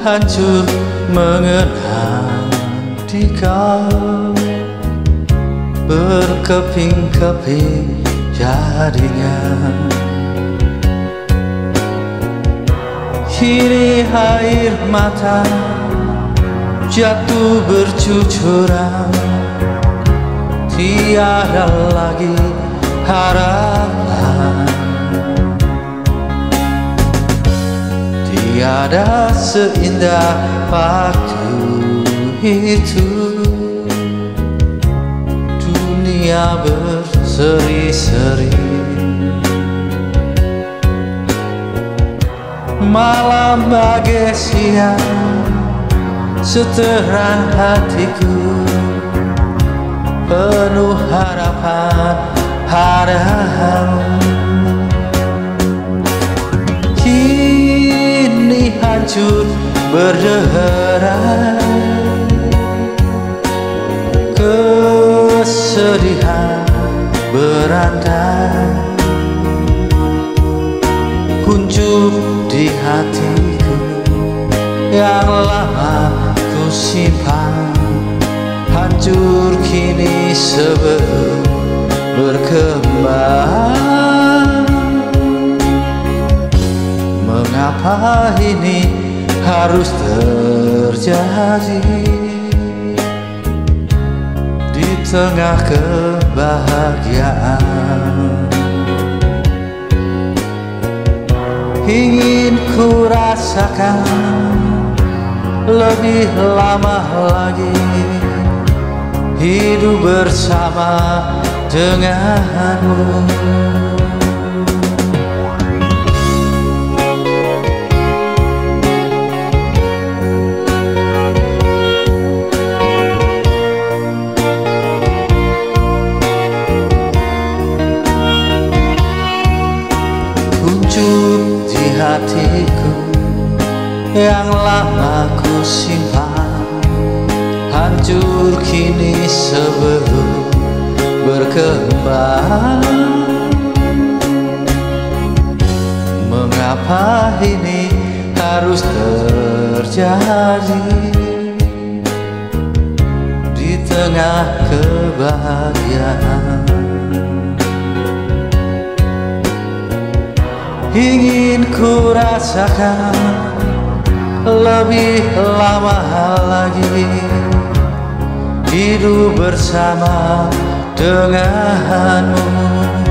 hancur mengenang di kau, berkeping-keping jadinya. Kini air mata jatuh bercucuran, tiada lagi harapan, tiada seindah waktu itu. Dunia berseri-seri, malam bagai siang, seterang hatiku penuh harapan padamu. Kini hancur berderai, kesedihan berandai, kuncup di hatiku yang lama ku simpan, hancur kini sebelum berkembang. Mengapa ini harus terjadi di tengah kebahagiaan? Ingin ku rasakan lebih lama lagi hidup bersama denganmu. Kuncup di hatiku yang lama ku simpan, hancur kini sebelum berkembang. Mengapa ini harus terjadi di tengah kebahagiaan? Ingin ku rasakan lebih lama lagi hidup bersama denganmu.